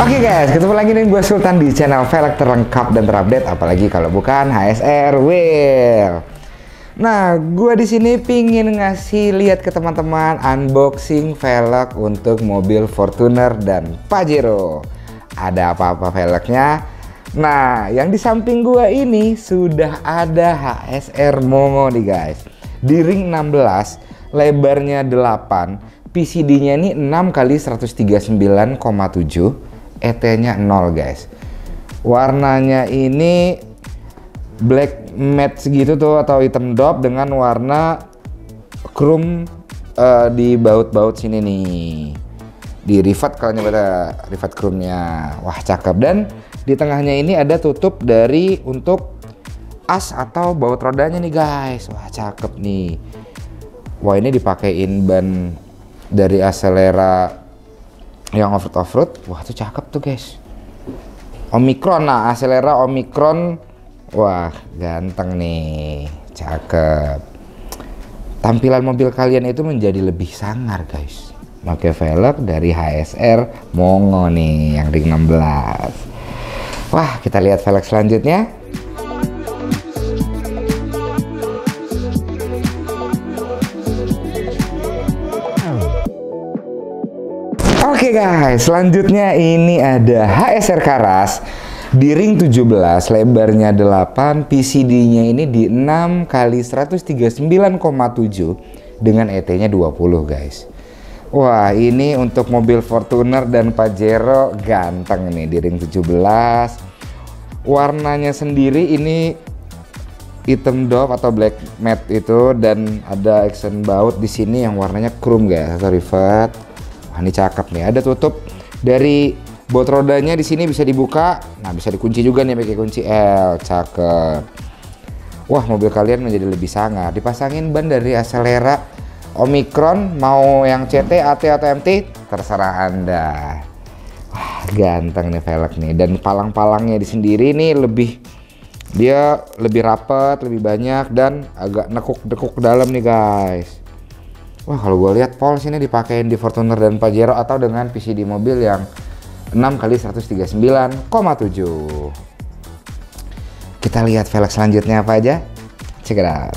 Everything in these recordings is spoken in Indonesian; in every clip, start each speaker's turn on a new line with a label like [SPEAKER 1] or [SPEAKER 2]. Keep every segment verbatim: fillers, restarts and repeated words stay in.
[SPEAKER 1] Oke guys, ketemu lagi dengan gue Sultan di channel velg terlengkap dan terupdate, apalagi kalau bukan H S R Wheel. Nah, gue di sini pingin ngasih lihat ke teman-teman unboxing velg untuk mobil Fortuner dan Pajero. Ada apa-apa velgnya? Nah, yang di samping gue ini sudah ada H S R Mongo nih guys. Di ring enam belas, lebarnya delapan, P C D-nya ini enam kali seratus tiga puluh sembilan koma tujuh. E T-nya nol guys. Warnanya ini black matte segitu tuh, atau hitam dop dengan warna chrome uh, di baut-baut sini nih. Di rivet kalau nyebutnya rivet chrome-nya. Wah, cakep. Dan di tengahnya ini ada tutup dari untuk as atau baut rodanya nih guys. Wah, cakep nih. Wah, ini dipakein ban dari Acelera yang off-road off-road. Wah, itu cakep tuh guys. Omicron, nah Acelera Omicron. Wah, ganteng nih, cakep. Tampilan mobil kalian itu menjadi lebih sangar guys, pakai velg dari H S R Mongo nih yang ring enam belas. Wah, kita lihat velg selanjutnya. Oke guys, selanjutnya ini ada H S R Karas di ring tujuh belas, lebarnya delapan, P C D-nya ini di enam kali seratus tiga puluh sembilan koma tujuh dengan E T-nya dua puluh guys. Wah, ini untuk mobil Fortuner dan Pajero ganteng nih di ring tujuh belas. Warnanya sendiri ini hitam dop atau black matte itu, dan ada accent baut di sini yang warnanya chrome guys atau rivet. Wah, ini cakep nih. Ada tutup dari baut rodanya di sini, bisa dibuka. Nah, bisa dikunci juga nih pakai kunci L. Cakep. Wah, mobil kalian menjadi lebih sangar. Dipasangin ban dari Acelera Omicron, mau yang C T, A T atau M T, terserah Anda. Wah, ganteng nih velg nih. Dan palang-palangnya di sendiri nih lebih, dia lebih rapat, lebih banyak, dan agak nekuk-nekuk ke dalam nih guys. Wah, kalau gue lihat pols ini dipakein di Fortuner dan Pajero atau dengan P C D mobil yang enam kali seratus tiga puluh sembilan koma tujuh. Kita lihat velg selanjutnya apa aja. Check it out.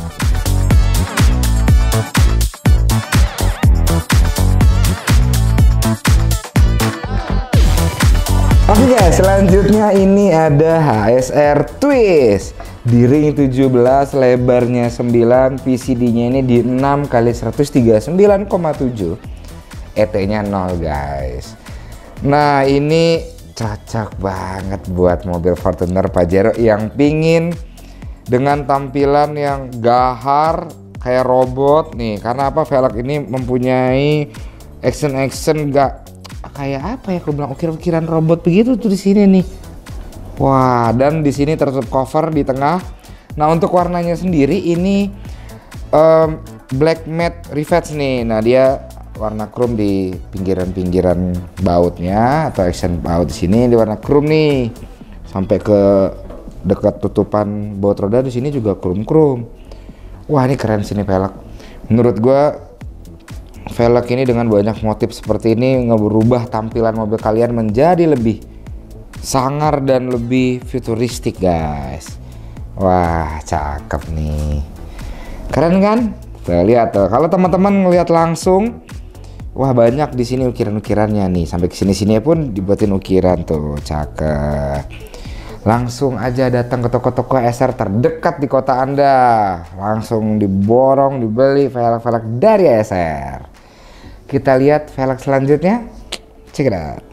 [SPEAKER 1] Oke guys, selanjutnya ini ada H S R Twist di ring tujuh belas, lebarnya sembilan, P C D-nya ini di enam kali seratus tiga puluh sembilan koma tujuh, E T-nya nol guys. Nah, ini cocok banget buat mobil Fortuner Pajero yang pingin dengan tampilan yang gahar kayak robot nih. Karena apa? Velg ini mempunyai action-action gak kayak apa ya, aku bilang ukir-ukiran robot begitu tuh di sini nih. Wah, dan di sini tertutup cover di tengah. Nah, untuk warnanya sendiri ini um, black matte rivets nih. Nah, dia warna chrome di pinggiran-pinggiran bautnya atau accent baut di sini di warna chrome nih. Sampai ke dekat tutupan baut roda di sini juga chrome-chrome. Wah, ini keren sini velg. Menurut gua velg ini dengan banyak motif seperti ini ngerubah tampilan mobil kalian menjadi lebih sangar dan lebih futuristik guys. Wah, cakep nih, keren kan? Tuh, lihat tuh. Kalau teman-teman ngelihat langsung, wah, banyak di sini ukiran-ukirannya nih. Sampai ke sini-sini pun dibuatin ukiran tuh, cakep. Langsung aja datang ke toko-toko H S R terdekat di kota Anda. Langsung diborong, dibeli velg-velg dari H S R. Kita lihat velg selanjutnya. Check it out.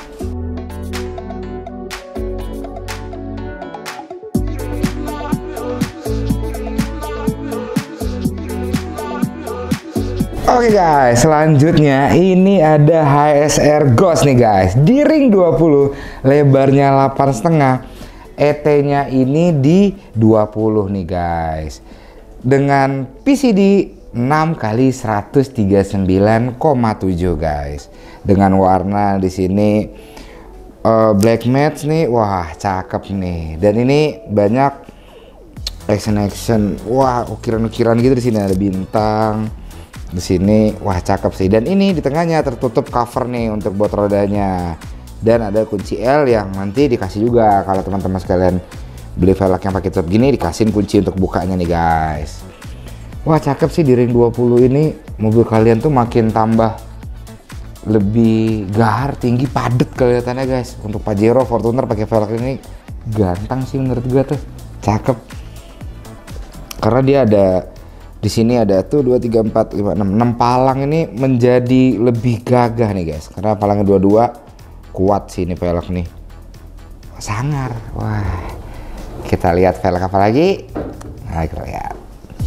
[SPEAKER 1] Oke guys, selanjutnya ini ada H S R Ghost nih guys. Di ring dua puluh, lebarnya delapan koma lima, E T-nya ini di dua puluh nih guys. Dengan P C D enam kali seratus tiga puluh sembilan koma tujuh guys. Dengan warna di sini uh, black matte nih. Wah, cakep nih. Dan ini banyak action-action. Wah, ukiran-ukiran gitu di sini, ada bintang. Di sini, wah, cakep sih. Dan ini di tengahnya tertutup cover nih untuk buat rodanya. Dan ada kunci L yang nanti dikasih juga kalau teman-teman sekalian beli velg yang pakai tutup gini, dikasihin kunci untuk bukanya nih guys. Wah cakep sih di Ring dua puluh ini, mobil kalian tuh makin tambah lebih gahar, tinggi, padet kelihatannya guys. Untuk Pajero, Fortuner pakai velg ini ganteng sih menurut gua tuh, cakep. Karena dia ada di sini ada tuh dua, tiga, empat, lima, enam, enam palang ini menjadi lebih gagah nih guys. Karena palangnya dua-dua kuat sih ini velg nih, sangar. Wah, kita lihat velg apa lagi? Nah kita lihat.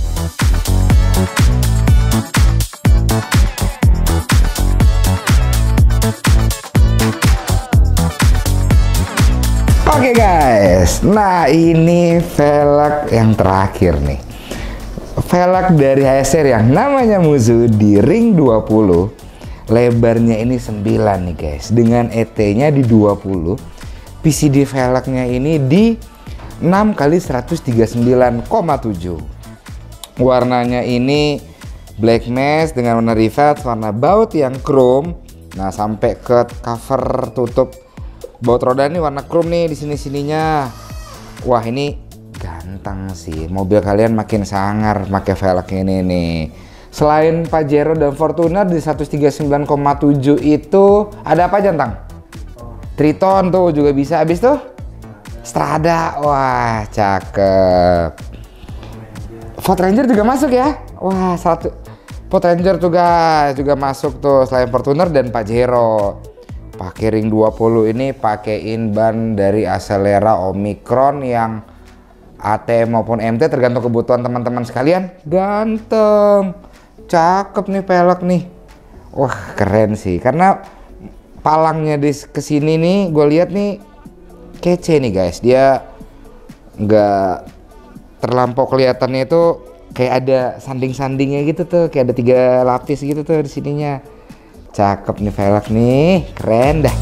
[SPEAKER 1] Oke guys, nah ini velg yang terakhir nih, velg dari H S R yang namanya Muzu di Ring dua puluh. Lebarnya ini sembilan nih guys, dengan E T nya di dua puluh. P C D velgnya ini di enam kali seratus tiga puluh sembilan koma tujuh. Warnanya ini black mesh dengan warna rivet, warna baut yang chrome. Nah sampai ke cover tutup baut roda ini warna chrome nih di sini-sininya. Wah ini ganteng sih, mobil kalian makin sangar pakai velg ini nih. Selain Pajero dan Fortuner di seratus tiga puluh sembilan koma tujuh itu ada apa aja Tang? Triton tuh juga bisa. Habis tuh Strada, wah cakep. Ford Ranger juga masuk ya. Wah satu Ford Ranger juga juga masuk tuh selain Fortuner dan Pajero. Pakai Ring dua puluh ini pakein ban dari Acelera Omicron yang A T maupun M T tergantung kebutuhan teman-teman sekalian. Ganteng, cakep nih velg nih. Wah keren sih, karena palangnya di kesini nih gue lihat nih kece nih guys. Dia nggak terlampau kelihatannya itu kayak ada sanding-sandingnya gitu tuh, kayak ada tiga lapis gitu tuh di sininya. Cakep nih velg nih, keren dah.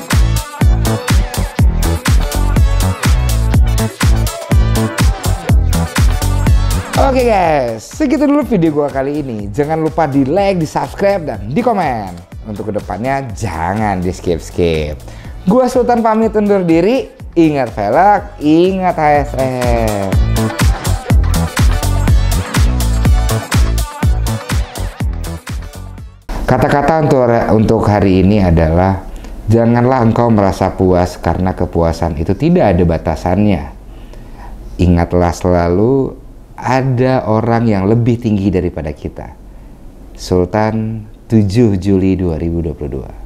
[SPEAKER 1] Oke guys, segitu dulu video gua kali ini. Jangan lupa di like, di subscribe, dan di komen. Untuk kedepannya jangan di skip skip. Gua Sultan pamit undur diri. Ingat velg, ingat H S R. Kata-kata untuk untuk hari ini adalah janganlah engkau merasa puas karena kepuasan itu tidak ada batasannya. Ingatlah selalu ada orang yang lebih tinggi daripada kita. Sultan tujuh Juli dua ribu dua puluh dua.